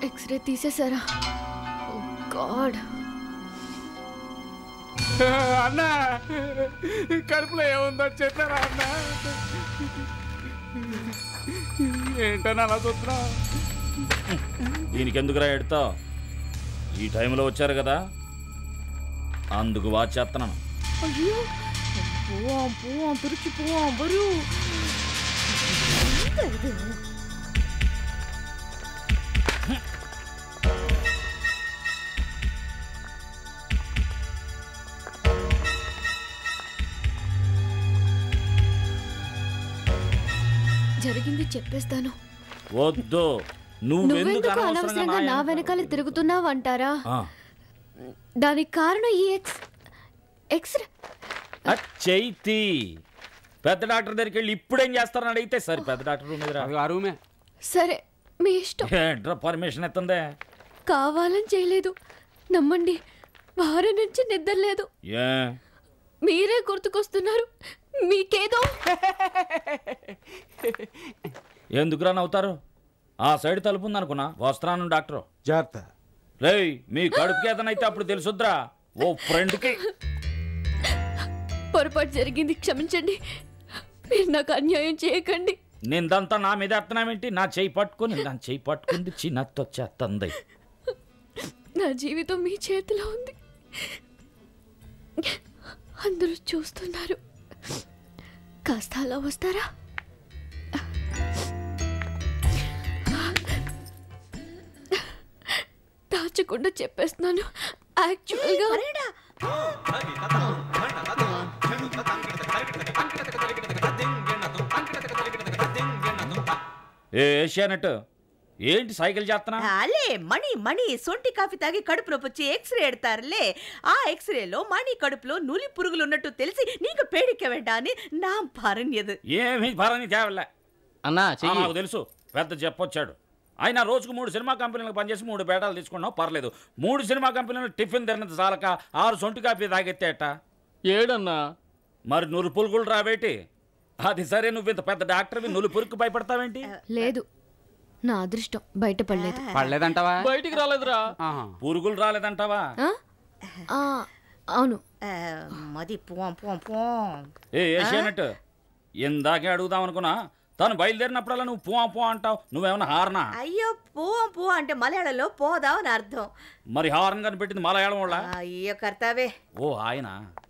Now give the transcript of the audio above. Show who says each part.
Speaker 1: X ray తీసేసారా? ఓ God.
Speaker 2: అన్నా కడుపులో ఏముందో చెప్పారా అన్నా? ఏంటన్నా అలా చూస్తున్నా?
Speaker 3: దీనికి ఎందుకురా ఎడతావు? ఈ టైంలో వచ్చారు కదా, అందుకు వాచ్ చేస్తున్నాను.
Speaker 1: అయ్యో పోవాం తిరిచిపోవాం బరు. జరిగింది చెప్పేస్తాను.
Speaker 3: వద్దు,
Speaker 1: నువ్వెందుకు అనవసరంగా నా వెనకాల తిరుగుతున్నావంటారా? దానికి కారణం ఈ ఎక్స్రే.
Speaker 3: చైతి పెద్ద డాక్టర్ దగ్గరికి వెళ్ళి ఇప్పుడేం చేస్తారని అడిగితే సరే పెద్ద డాక్టర్
Speaker 2: రూమే.
Speaker 1: సరే మీ ఇష్టం.
Speaker 3: పర్మిషన్ ఎత్తుందే?
Speaker 1: కావాలని చేయలేదు, నమ్మండి. వారం నుంచి నిద్ర లేదు. మీరే గుర్తుకొస్తున్నారు. మీకేదో
Speaker 3: ఎందుకురా నవ్వుతారు? ఆ సైడ్ తలుపు ఉందనుకున్నా. వస్త్రాను డాక్టర్.
Speaker 2: జాగ్రత్త.
Speaker 3: రేయ్, మీ కడుపుకి ఏదనైతే అప్పుడు తెలుసుద్రా. ఓ ఫ్రెండ్కి
Speaker 1: పొరపాటు జరిగింది, క్షమించండి. మీరు నాకు అన్యాయం చేయకండి.
Speaker 3: నిందంతా నా మీద ఎత్తనామేంటి? నా చెయ్యి పట్టుకుంది చిన్నతో చేస్తుంది.
Speaker 1: నా జీవితం మీ చేతిలో ఉంది. అందరూ చూస్తున్నారు. కాస్త అలా వస్తారా? దాచకుండా చెప్పేస్తున్నాను. యాక్చువల్గా
Speaker 3: ఏషియానట్ ఏంటి సైకిల్ చేస్తున్నా?
Speaker 4: అలే మణి సొంటి కాఫీ తాగి కడుపు నొప్పి వచ్చి ఎక్స్రే ఎడతారులే. ఆ ఎక్స్రేలో మణి కడుపులో నులి పురుగులు ఉన్నట్టు తెలిసి నీకు పేడిక వేడా అని నా పరణ్యదు.
Speaker 3: ఏమి పరణి తేవలే
Speaker 5: అన్నా,
Speaker 3: నాకు తెలుసు. పెద్ద చెప్పొచ్చాడు. ఆయన రోజుకు 3 సినిమా కంపెనీలకు పనిచేసి 3 పేటాలు తీసుకున్నావు, పర్లేదు. 3 సినిమా కంపెనీలు టిఫిన్ తిన్నది చాలక 6 సొంటి కాఫీ తాగెత్తేట.
Speaker 5: ఏడన్నా
Speaker 3: మరి నులు పురుగులు రాబేటి? అది సరే, నువ్వు ఇంత పెద్ద డాక్టర్వి నులు పురుగుకు భయపడతావేంటి?
Speaker 1: లేదు, నా అదృష్టం బయటపడలేదు.
Speaker 2: పడలేదంటావా?
Speaker 5: బయటికి రాలేదురా.
Speaker 3: పురుగులు రాలేదంటావా?
Speaker 1: అవును.
Speaker 4: మది
Speaker 3: ఏషియానట్ ఇందాకే అడుగుదాం అనుకున్నా. తను బయలుదేరినప్పుడల్లా నువ్వు పో అంటావు. నువ్వేమన్నా హార్నా?
Speaker 4: అయ్యో పో అంటే మలయాళంలో పోదాం అని అర్థం.
Speaker 3: మరి హార్న్ కనిపెట్టింది మలయాళం వాళ్ళ?
Speaker 4: అయ్యో కర్తావే.
Speaker 3: ఓ ఆయన